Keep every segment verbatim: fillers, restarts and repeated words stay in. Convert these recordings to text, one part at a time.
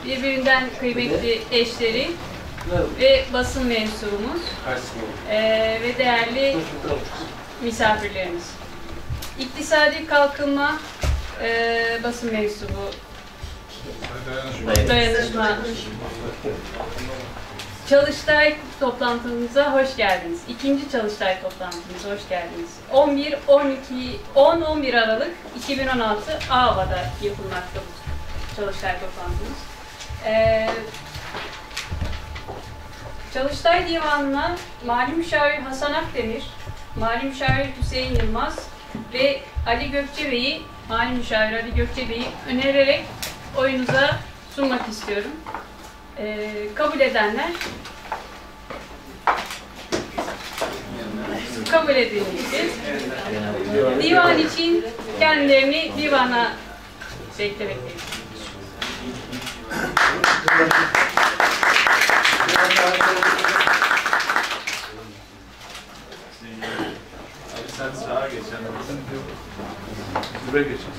birbirinden kıymetli eşleri ve basın mensubumuz ee, ve değerli misafirlerimiz. İktisadi Kalkınma e, basın mensubu dayanışma Çalıştay toplantımıza hoş geldiniz. İkinci Çalıştay toplantımıza hoş geldiniz. on bir on iki on on bir Aralık iki bin on altı Ava'da yapılmakta bu Çalıştay toplantımız. Ee, Çalıştay Divanı'na Mali Müşavir Hasan Akdemir, Mali Müşavir Hüseyin Yılmaz ve Ali Gökçebey'i, Mali Müşavir Ali Gökçebey'i önererek oyunuza sunmak istiyorum. Ee, kabul edenler kabul edilmiştir. Divan için kendilerini divana beklemekteyiz. Abi sen sağa geç. Buraya geç.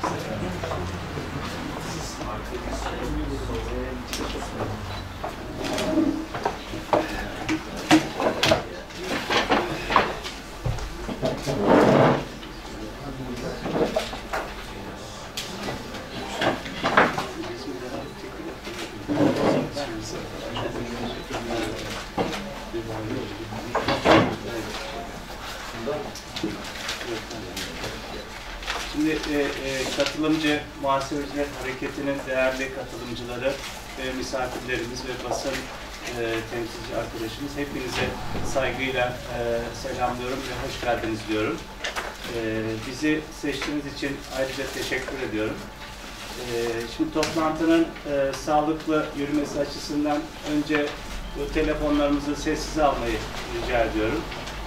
Şimdi e, e, katılımcı Muhasebeciler Hareketi'nin değerli katılımcıları, e, misafirlerimiz ve basın e, temsilci arkadaşımız, hepinize saygıyla e, selamlıyorum ve hoş geldiniz diyorum. E, bizi seçtiğiniz için ayrıca teşekkür ediyorum. E, şimdi toplantının e, sağlıklı yürümesi açısından önce bu telefonlarımızı sessize almayı rica ediyorum.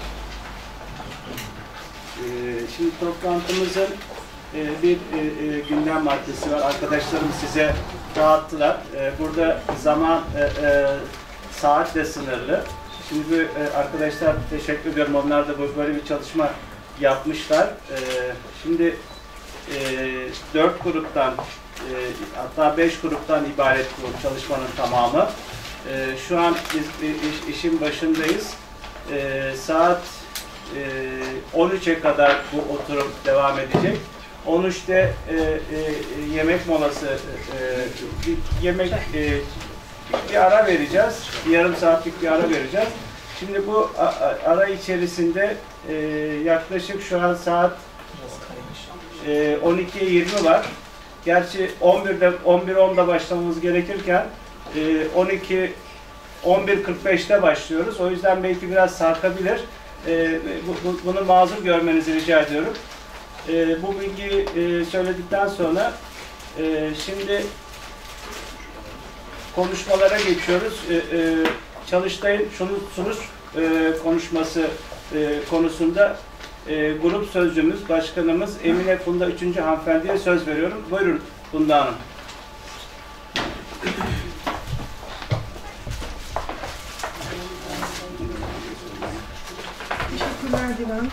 E, şimdi toplantımızın e, bir e, e, gündem maddesi var. Arkadaşlarım size dağıttılar. E, burada zaman e, e, saatle sınırlı. Şimdi bu e, arkadaşlar teşekkür ediyorum. Onlar da böyle bir çalışma yapmışlar. E, şimdi e, dört gruptan e, hatta beş gruptan ibaret bu çalışmanın tamamı. E, şu an biz iş, işin başındayız. E, saat e, on üçe kadar bu oturum devam edecek. on üçte e, e, yemek molası, e, bir yemek e, bir ara vereceğiz. Bir yarım saatlik bir ara vereceğiz. Şimdi bu ara içerisinde e, yaklaşık şu an saat e, on ikiye yirmi var. Gerçi on birde on bir onda başlamamız gerekirken e, on iki on bir kırk beşte başlıyoruz. O yüzden belki biraz sarkabilir. E, bu, bu, bunu mazur görmenizi rica ediyorum. E, bu bilgiyi e, söyledikten sonra e, şimdi konuşmalara geçiyoruz. E, e, Çalıştay'ın şunu sunuş e, konuşması e, konusunda e, grup sözcümüz, başkanımız Emine Funda üçüncü hanımefendiye söz veriyorum. Buyurun Funda Hanım. Teşekkürler Divan.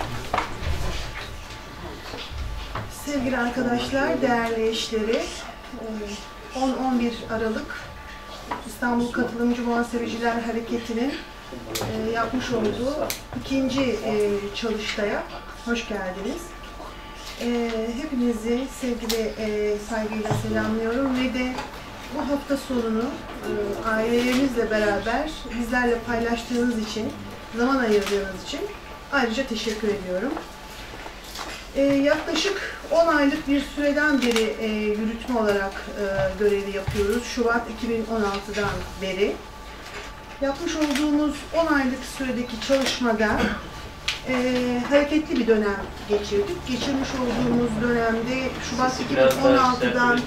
Sevgili arkadaşlar, değerli eşleri, on on bir Aralık İstanbul Katılımcı Muhasebeciler Hareketi'nin yapmış olduğu ikinci çalıştaya hoş geldiniz. Hepinizi sevgili saygıyla selamlıyorum ve de bu hafta sonunu ailelerinizle beraber bizlerle paylaştığınız için, zaman ayırdığınız için ayrıca teşekkür ediyorum. Ee, yaklaşık on aylık bir süreden beri e, yürütme olarak e, görevi yapıyoruz. Şubat iki bin on altıdan beri. Yapmış olduğumuz on aylık süredeki çalışmada e, hareketli bir dönem geçirdik. Geçirmiş olduğumuz dönemde Şubat iki bin on altıdan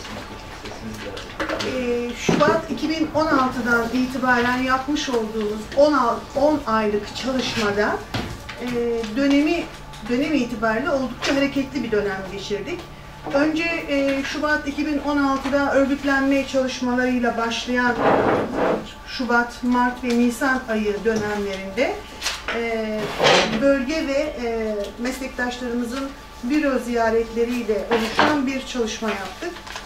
e, Şubat iki bin on altıdan itibaren yapmış olduğumuz on aylık çalışmada e, dönemi dönem itibariyle oldukça hareketli bir dönem geçirdik. Önce e, Şubat iki bin on altıda örgütlenme çalışmalarıyla başlayan Şubat, Mart ve Nisan ayı dönemlerinde e, bölge ve e, meslektaşlarımızın büro ziyaretleriyle oluşan bir çalışma yaptık.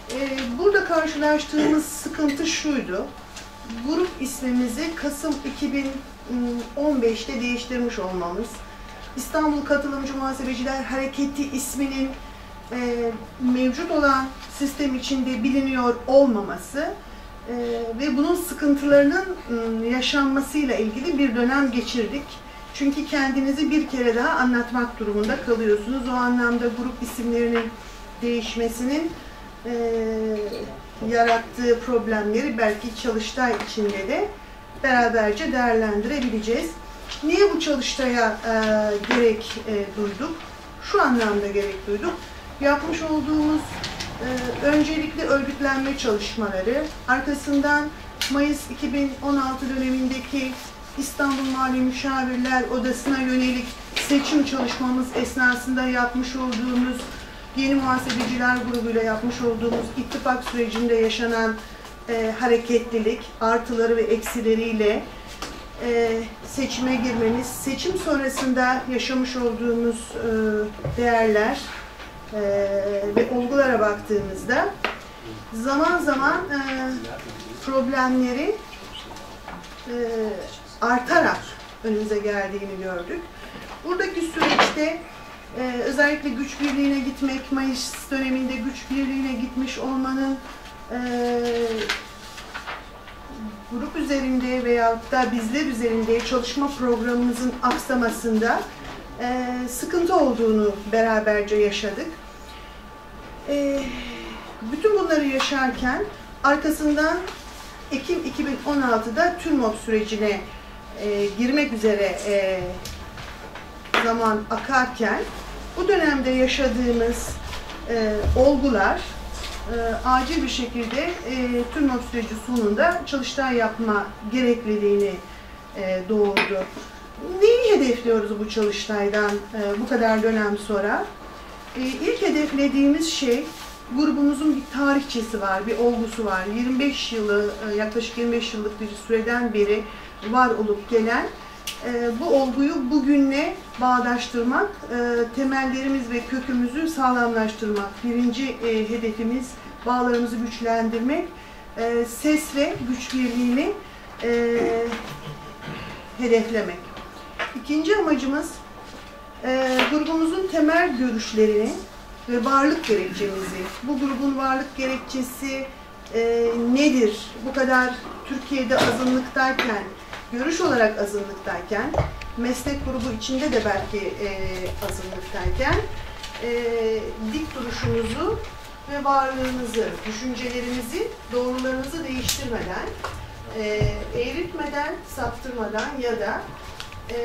Ee, burada karşılaştığımız sıkıntı şuydu. Grup ismimizi Kasım iki bin on beş'te değiştirmiş olmamız, İstanbul Katılımcı Muhasebeciler Hareketi isminin e, mevcut olan sistem içinde biliniyor olmaması e, ve bunun sıkıntılarının e, yaşanmasıyla ilgili bir dönem geçirdik. Çünkü kendinizi bir kere daha anlatmak durumunda kalıyorsunuz. O anlamda grup isimlerinin değişmesinin e, yarattığı problemleri belki çalıştay içinde de beraberce değerlendirebileceğiz. Niye bu çalıştaya e, gerek e, duyduk? Şu anlamda gerek duyduk. Yapmış olduğumuz e, öncelikle örgütlenme çalışmaları, arkasından Mayıs iki bin on altı dönemindeki İstanbul Mali Müşavirler Odası'na yönelik seçim çalışmamız esnasında yapmış olduğumuz Yeni Muhasebeciler grubuyla yapmış olduğumuz ittifak sürecinde yaşanan e, hareketlilik, artıları ve eksileriyle e, seçime girmemiz, seçim sonrasında yaşamış olduğumuz e, değerler e, ve olgulara baktığımızda zaman zaman e, problemleri e, artarak önümüze geldiğini gördük. Buradaki süreçte Ee, özellikle güç birliğine gitmek, Mayıs döneminde güç birliğine gitmiş olmanın e, grup üzerinde veyahut da bizler üzerinde çalışma programımızın aksamasında e, sıkıntı olduğunu beraberce yaşadık. E, bütün bunları yaşarken arkasından Ekim iki bin on altı'da TÜRMOP sürecine e, girmek üzere e, zaman akarken bu dönemde yaşadığımız e, olgular e, acil bir şekilde e, TÜRMOP süreci sonunda çalıştay yapma gerekliliğini e, doğurdu. Neyi hedefliyoruz bu çalıştaydan e, bu kadar dönem sonra? E, ilk hedeflediğimiz şey, grubumuzun bir tarihçesi var, bir olgusu var. yirmi beş yılı, e, yaklaşık yirmi beş yıllık bir süreden beri var olup gelen bu olguyu bugünle bağdaştırmak, temellerimiz ve kökümüzü sağlamlaştırmak. Birinci hedefimiz bağlarımızı güçlendirmek, ses ve güç birliğini hedeflemek. İkinci amacımız grubumuzun temel görüşlerini ve varlık gerekçemizi, bu grubun varlık gerekçesi nedir? Bu kadar Türkiye'de azınlıktayken, görüş olarak azınlıktayken, meslek grubu içinde de belki e, azınlıktayken e, dik duruşumuzu ve varlığımızı, düşüncelerimizi, doğrularımızı değiştirmeden, e, eğritmeden, saptırmadan ya da e,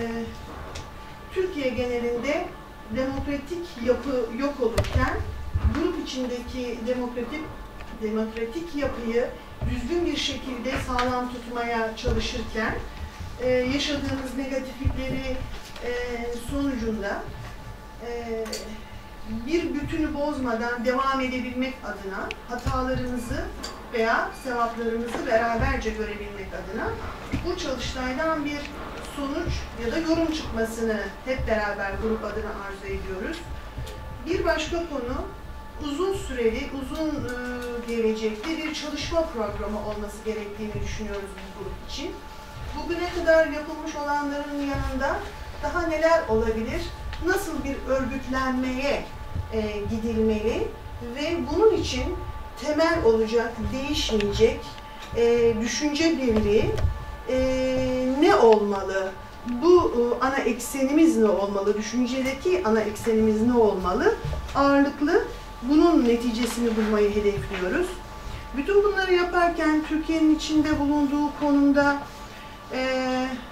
Türkiye genelinde demokratik yapı yok olurken grup içindeki demokratik demokratik yapıyı düzgün bir şekilde sağlam tutmaya çalışırken e, yaşadığımız negatiflikleri e, sonucunda e, bir bütünü bozmadan devam edebilmek adına hatalarımızı veya sevaplarımızı beraberce görebilmek adına bu çalıştaydan bir sonuç ya da yorum çıkmasını hep beraber grup adına arzu ediyoruz. Bir başka konu, uzun süreli, uzun e, gelecekli bir çalışma programı olması gerektiğini düşünüyoruz bu grup için. Bugüne kadar yapılmış olanların yanında daha neler olabilir? Nasıl bir örgütlenmeye e, gidilmeli ve bunun için temel olacak, değişmeyecek e, düşünce birliği e, ne olmalı? Bu e, ana eksenimiz ne olmalı? Düşüncedeki ana eksenimiz ne olmalı? Ağırlıklı bunun neticesini bulmayı hedefliyoruz. Bütün bunları yaparken Türkiye'nin içinde bulunduğu konumda e,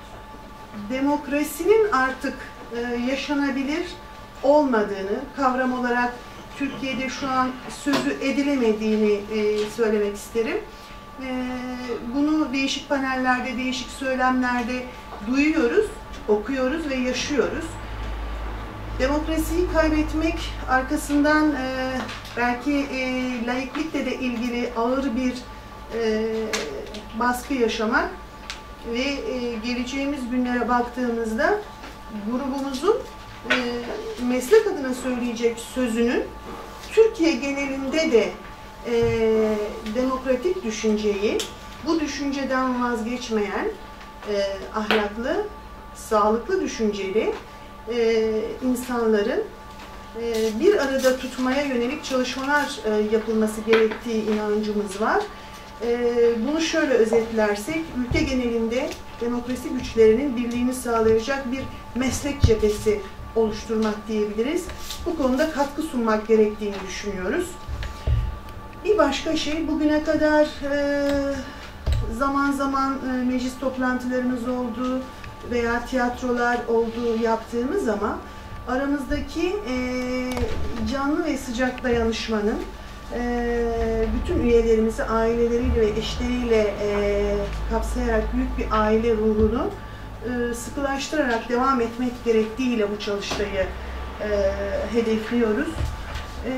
demokrasinin artık e, yaşanabilir olmadığını, kavram olarak Türkiye'de şu an sözü edilemediğini e, söylemek isterim. E, bunu değişik panellerde, değişik söylemlerde duyuyoruz, okuyoruz ve yaşıyoruz. Demokrasiyi kaybetmek, arkasından e, belki e, laiklikle de ilgili ağır bir e, baskı yaşamak ve e, geleceğimiz günlere baktığımızda grubumuzun e, meslek adına söyleyecek sözünün Türkiye genelinde de e, demokratik düşünceyi, bu düşünceden vazgeçmeyen, e, ahlaklı, sağlıklı düşünceli e, insanların e, bir arada tutmaya yönelik çalışmalar e, yapılması gerektiği inancımız var. E, bunu şöyle özetlersek, ülke genelinde demokrasi güçlerinin birliğini sağlayacak bir meslek cephesi oluşturmak diyebiliriz. Bu konuda katkı sunmak gerektiğini düşünüyoruz. Bir başka şey, bugüne kadar e, zaman zaman e, meclis toplantılarımız oldu veya tiyatrolar oldu yaptığımız ama aramızdaki e, canlı ve sıcak dayanışmanın e, bütün üyelerimizi aileleriyle ve eşleriyle e, kapsayarak büyük bir aile ruhunu e, sıkılaştırarak devam etmek gerektiğiyle bu çalıştayı e, hedefliyoruz. E,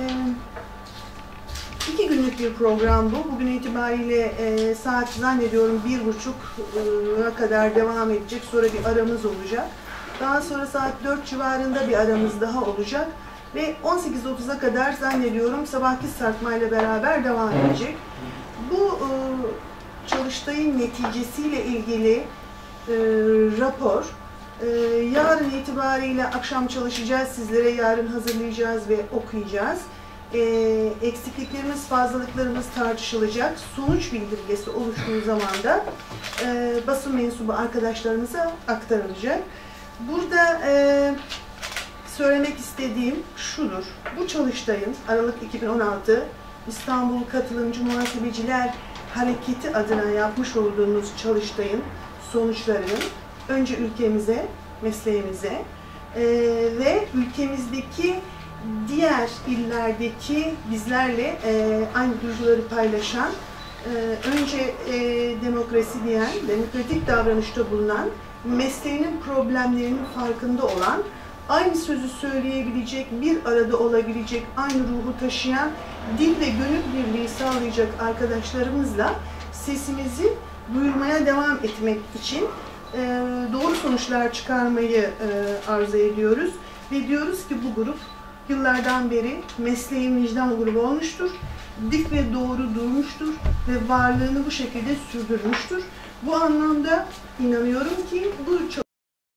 iki günlük bir program bu. Bugün itibariyle e, saat zannediyorum bir buçuk'a kadar devam edecek. Sonra bir aramız olacak. Daha sonra saat dört civarında bir aramız daha olacak. Ve on sekiz otuz'a kadar zannediyorum sabahki sarkmayla beraber devam edecek. Bu e, çalıştayın neticesiyle ilgili e, rapor e, yarın itibariyle akşam çalışacağız. Sizlere yarın hazırlayacağız ve okuyacağız. E, eksikliklerimiz, fazlalıklarımız tartışılacak. Sonuç bildirgesi oluştuğu zaman da e, basın mensubu arkadaşlarımıza aktarılacak. Burada e, söylemek istediğim şudur. Bu çalıştayın Aralık iki bin on altı İstanbul Katılımcı Muhasebeciler Hareketi adına yapmış olduğumuz çalıştayın sonuçlarının önce ülkemize, mesleğimize e, ve ülkemizdeki diğer illerdeki bizlerle e, aynı duyguları paylaşan, e, önce e, demokrasi diyen, demokratik davranışta bulunan, mesleğinin problemlerinin farkında olan, aynı sözü söyleyebilecek, bir arada olabilecek, aynı ruhu taşıyan, dil ve gönül birliği sağlayacak arkadaşlarımızla sesimizi duyurmaya devam etmek için e, doğru sonuçlar çıkarmayı e, arzu ediyoruz. Ve diyoruz ki bu grup yıllardan beri mesleğin vicdan grubu olmuştur. Dik ve doğru durmuştur ve varlığını bu şekilde sürdürmüştür. Bu anlamda inanıyorum ki bu